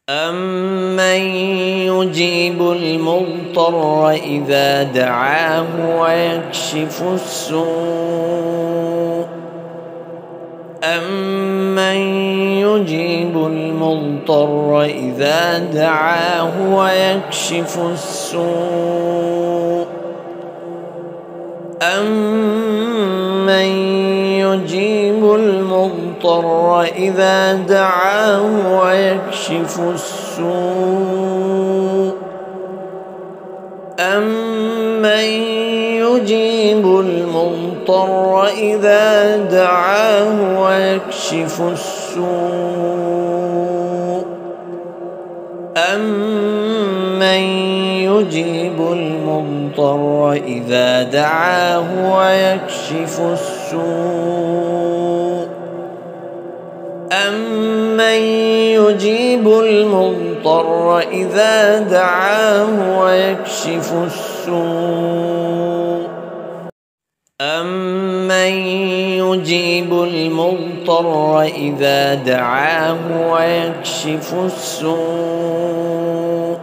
أَمَّن يُجِيبُ الْمُضْطَرَّ إِذَا دَعَاهُ وَيَكْشِفُ السُّوءَ أَمَّن يُجِيبُ الْمُضْطَرَّ إِذَا دَعَاهُ وَيَكْشِفُ السُّوءَ أَمَّن يُجِيبُ الْمُضْطَرَّ إِذَا دَعَاهُ وَيَكْشِفُ السُّوءَ أَمَّن يُجِيبُ الْمُضْطَرَّ إِذَا دَعَاهُ وَيَكْشِفُ السُّوءَ أَمَّن يُجِيبُ الْمُضْطَرَّ إِذَا دَعَاهُ وَيَكْشِفُ السُّوءَ أَمَّن يُجِيبُ الْمُضْطَرَّ إِذَا دَعَاهُ وَيَكْشِفُ السُّوءَ أَمَّن يُجِيبُ الْمُضْطَرَّ إِذَا دَعَاهُ وَيَكْشِفُ السُّوءَ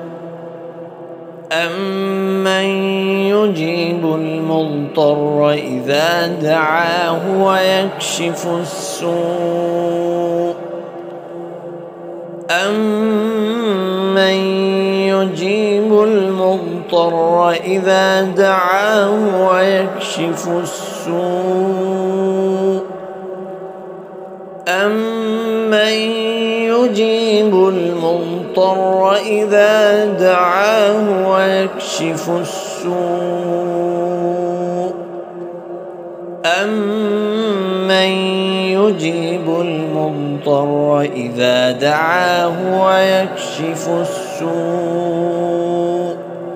أَمَّن يُجِيبُ الْمُضْطَرَّ إِذَا دَعَاهُ وَيَكْشِفُ السُّوءَ أَمَّن يُجِيبُ الْمُضْطَرَّ إِذَا دَعَاهُ وَيَكْشِفُ السُّوءَ أَمَّن يُجِيبُ الْمُضْطَرَّ إِذَا دَعَاهُ وَيَكْشِفُ السُّوءَ أَمَّن يُجِيبُ الْمُضْطَرَّ إِذَا دَعَاهُ وَيَكْشِفُ السُّوءَ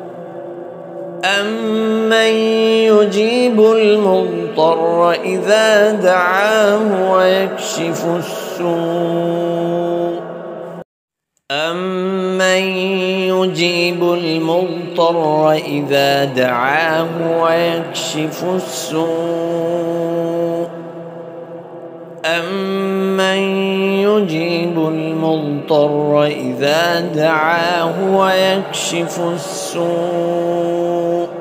أَمَّن يُجِيبُ الْمُضْطَرَّ إِذَا دَعَاهُ وَيَكْشِفُ السُّوءَ أَمَّن يُجِيبُ الْمُضْطَرَّ إِذَا دَعَاهُ وَيَكْشِفُ السُّوءَ أَمَّن يُجِيبُ الْمُضْطَرَّ إِذَا دَعَاهُ وَيَكْشِفُ السُّوءَ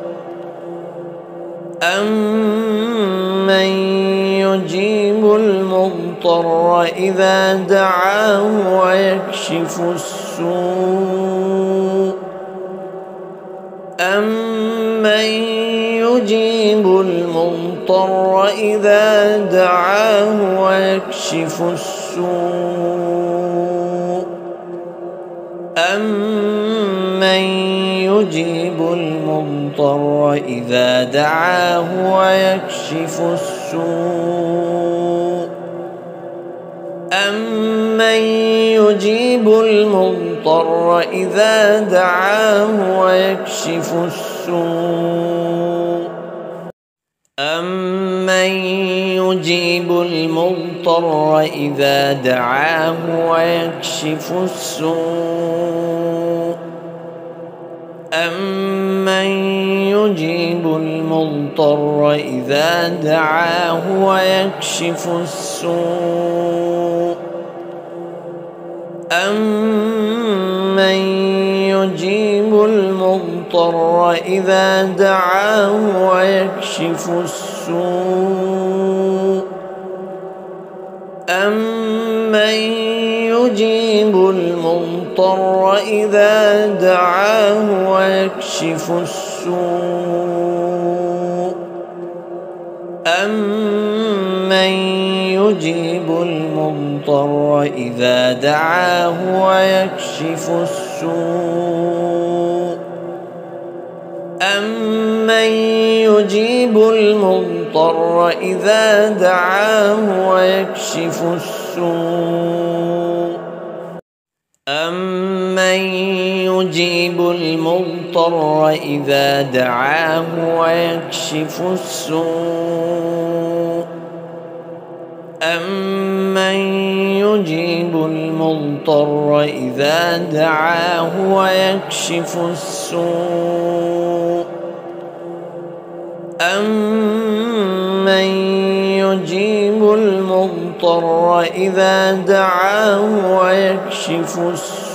أَمَّن يُجِيبُ الْمُضْطَرَّ إِذَا دَعَاهُ وَيَكْشِفُ السُّوءَ أَمَّن يُجِيبُ الْمُضْطَرَّ إِذَا دَعَاهُ وَيَكْشِفُ السُّوءَ أَمَّن يُجِيبُ الْمُضْطَرَّ إِذَا دَعَاهُ وَيَكْشِفُ السُّوءَ أَمَّن يُجِيبُ الْمُضْطَرَّ إِذَا دَعَاهُ وَيَكْشِفُ السُّوءَ أَمَّن يُجِيبُ الْمُضْطَرَّ إِذَا دَعَاهُ وَيَكْشِفُ السُّوءَ أَمَّن يُجِيبُ الْمُضْطَرَّ إِذَا دَعَاهُ وَيَكْشِفُ السُّوءَ أَمَّن يُجِيبُ الْمُضْطَرَّ إِذَا دَعَاهُ وَيَكْشِفُ السُّوءَ أَمَّن يُجِيبُ الْمُضْطَرَّ إِذَا دَعَاهُ وَيَكْشِفُ السُّوءَ أَمَّن يُجِيبُ الْمُضْطَرَّ إِذَا دَعَاهُ وَيَكْشِفُ السُّوءَ أَمَّن يُجِيبُ الْمُضْطَرَّ إِذَا دَعَاهُ وَيَكْشِفُ السُّوءَ أَمَّن يُجِيبُ الْمُضْطَرَّ إِذَا دَعَاهُ وَيَكْشِفُ السُّوءَ أَمَّن يُجِيبُ الْمُضْطَرَّ إِذَا دَعَاهُ وَيَكْشِفُ السُّوءَ أَمَّن يُجِيبُ الْمُضْطَرَّ إِذَا دَعَاهُ وَيَكْشِفُ السُّوءَ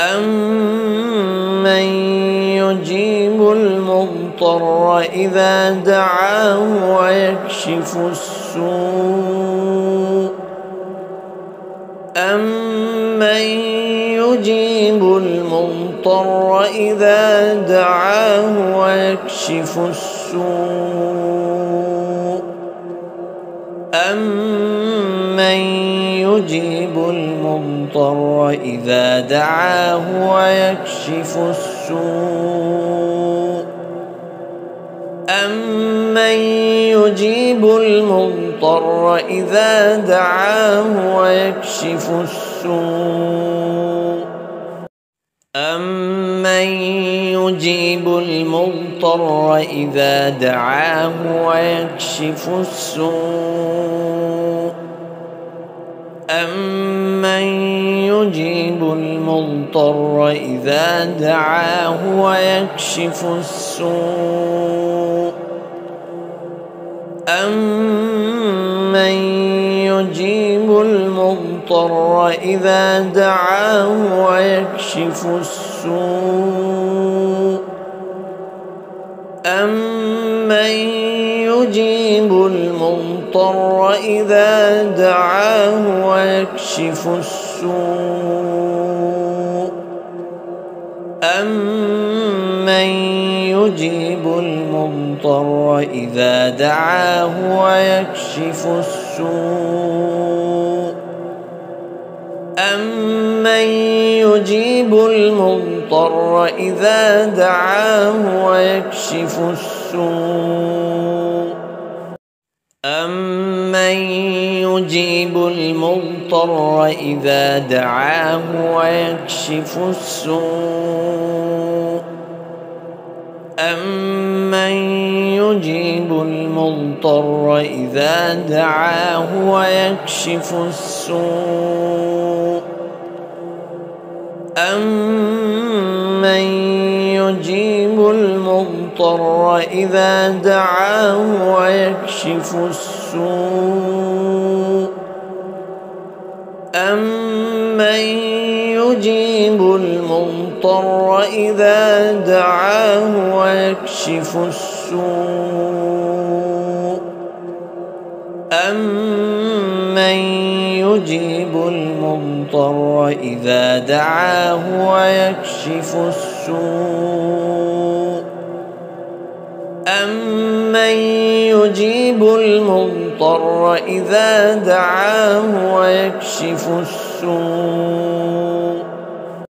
أَمَّن يُجِيبُ الْمُضْطَرَّ إِذَا دَعَاهُ وَيَكْشِفُ السُّوءَ أَمَّن يُجِيبُ الْمُضْطَرَّ إِذَا دَعَاهُ وَيَكْشِفُ السُّوءَ أَمَّن يُجِيبُ الْمُضْطَرَّ إِذَا دَعَاهُ وَيَكْشِفُ السُّوءَ أَمَّن يُجِيبُ الْمُضْطَرَّ إِذَا دَعَاهُ وَيَكْشِفُ السُّوءَ أَمَّن يُجِيبُ الْمُضْطَرَّ إِذَا دَعَاهُ وَيَكْشِفُ السُّوءَ أَمَّن يُجِيبُ الْمُضْطَرَّ إِذَا دَعَاهُ وَيَكْشِفُ السُّوءَ أَمَّن يُجِيبُ الْمُضْطَرَّ إِذَا دَعَاهُ وَيَكْشِفُ السُّوءَ أَمَّن يُجِيبُ الْمُضْطَرَّ إِذَا دَعَاهُ وَيَكْشِفُ السُّوءَ أَمَّن يُجِيبُ الْمُضْطَرَّ إِذَا دَعَاهُ وَيَكْشِفُ السُّوءَ أَمَّن يُجِيبُ الْمُضْطَرَّ إِذَا دَعَاهُ وَيَكْشِفُ السُّوءَ أَمَّن يُجِيبُ الْمُضْطَرَّ إِذَا دَعَاهُ وَيَكْشِفُ السُّوءَ أَمَّن يُجِيبُ الْمُضْطَرَّ إِذَا دَعَاهُ وَيَكْشِفُ السُّوءَ أَمَّن يُجِيبُ الْمُضْطَرَّ إِذَا دَعَاهُ وَيَكْشِفُ السُّوءَ أَمَّن يُجِيبُ الْمُضْطَرَّ إِذَا دَعَاهُ وَيَكْشِفُ السُّوءَ أَمَّن يُجِيبُ الْمُضْطَرَّ إِذَا دَعَاهُ وَيَكْشِفُ السُّوءَ أَمَّن يُجِيبُ الْمُضْطَرَّ إِذَا دَعَاهُ وَيَكْشِفُ السُّوءَ